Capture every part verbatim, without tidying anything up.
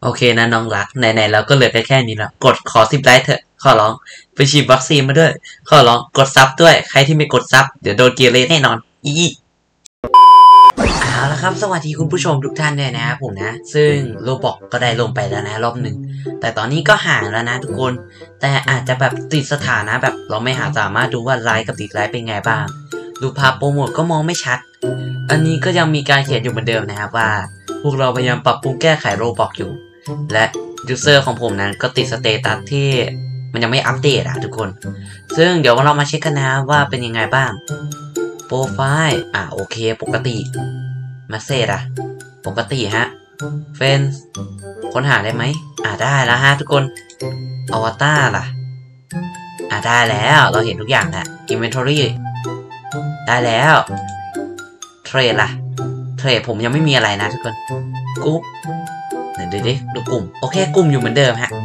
โอเคนะน้องรักไหนๆเราก็เหลือแค่นี้แล้วกดขอสิบไลค์เถอะขอร้องไปฉีดวัคซีนมาด้วยขอร้องกดซับด้วยใครที่ไม่กดซับเดี๋ยวโดนเกเรแน่นอนอีเอาละครับสวัสดีคุณผู้ชมทุกท่านด้วยนะครับผมนะซึ่งโลบอกก็ได้ลงไปแล้วนะรอบหนึ่งแต่ตอนนี้ก็ห่างแล้วนะทุกคนแต่อาจจะแบบติดสถานะแบบเราไม่หาสามารถดูว่าไลค์กับติดไลค์เป็นไงบ้างดูภาพโปรโมทก็มองไม่ชัดอันนี้ก็ยังมีการเขียนอยู่เหมือนเดิมนะครับว่าพวกเราพยายามปรับปรุงแก้ไขโลบอกอยู่และยูเซอร์ของผมนั้นก็ติดสเตตัสที่มันยังไม่อัปเดตอะทุกคนซึ่งเดี๋ยวเรามาเช็คกันนะว่าเป็นยังไงบ้างโปรไฟล์อ่ะโอเคปกติมาเซจอะปกติฮะเฟนค้นหาได้ไหมอ่ะได้แล้วฮะทุกคนอวตารล่ะอ่ะได้แล้วเราเห็นทุกอย่างแล้วอินเวนทอรี่ได้แล้วเทรดล่ะเทรดผมยังไม่มีอะไรนะทุกคนกรุ๊ปเดี๋ยวดิดูกลุ่มโอเคกลุ่มอยู่เหมือนเดิมฮะ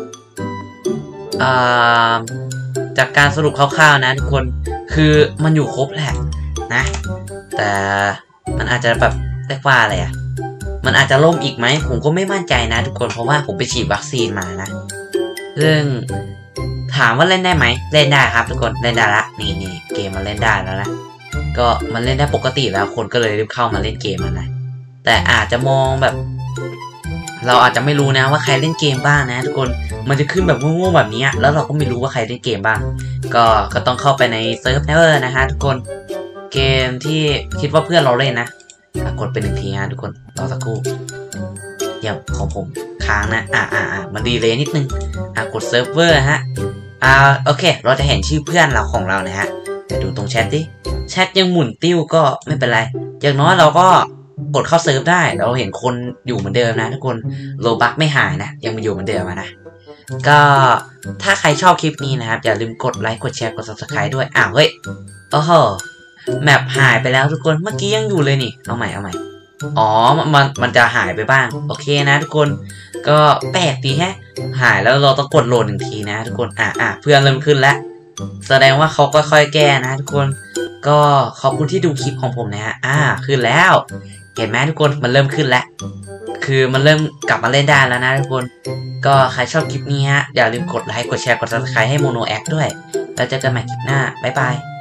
จากการสรุปคร่าวๆนะทุกคนคือมันอยู่ครบแหละนะแต่มันอาจจะแบบเรียกว่าอะไรอ่ะมันอาจจะล่มอีกไหมผมก็ไม่มั่นใจนะทุกคนเพราะว่าผมไปฉีดวัคซีนมานะซึ่งถามว่าเล่นได้ไหมเล่นได้ครับทุกคนเล่นได้ละนี่นี่เกมมันเล่นได้แล้วนะก็มันเล่นได้ปกติแล้วคนก็เลยรีบเข้ามาเล่นเกมมันนะแต่อาจจะมองแบบเราอาจจะไม่รู้นะว่าใครเล่นเกมบ้างนะทุกคนมันจะขึ้นแบบโง่ๆแบบนี้แล้วเราก็ไม่รู้ว่าใครเล่นเกมบ้างก็ก็ต้องเข้าไปในเซิร์ฟเวอร์นะฮะทุกคนเกมที่คิดว่าเพื่อนเราเล่นนะกดไปหนึ่งทีฮะทุกคนรอสักครู่เดี๋ยวของผมค้างนะอ่าอ่าอ่ามันดีเลยนิดนึงอ่ากดเซิร์ฟเวอร์ฮะอ่าโอเคเราจะเห็นชื่อเพื่อนเราของเรานะฮะแต่ดูตรงแชทดิแชทยังหมุนติ้วก็ไม่เป็นไรอย่างน้อยเราก็กดเข้าเซิร์ฟได้เราเห็นคนอยู่เหมือนเดิมนะทุกคนโลบัคไม่หายนะยังมาอยู่เหมือนเดิมนะก็ถ้าใครชอบคลิปนี้นะครับอย่าลืมกดไลค์กดแชร์กด ซับสไครบ์ ด้วยอ้าวเฮ้ยโอ้โหแมปหายไปแล้วทุกคนเมื่อกี้ยังอยู่เลยนี่เอาใหม่เอาใหม่อ๋อมันมันจะหายไปบ้างโอเคนะทุกคนก็แปลกดีแฮะหายแล้วเราต้องกดโหลดหนึ่งทีนะทุกคนอ่ะอ่ะเพื่อนเริ่มขึ้นแล้วแสดงว่าเขาก็ค่อยแก้นะทุกคนก็ขอบคุณที่ดูคลิปของผมนะฮะอ่าขึ้นแล้วเห็นไหมทุกคนมันเริ่มขึ้นแล้วคือมันเริ่มกลับมาเล่นได้แล้วนะทุกคนก็ใครชอบคลิปนี้ฮะอย่าลืมกดไลค์กดแชร์กด ซับสไครบ์ ให้โมโนแอคด้วยแล้วเจอกันใหม่คลิปหน้าบ๊ายบาย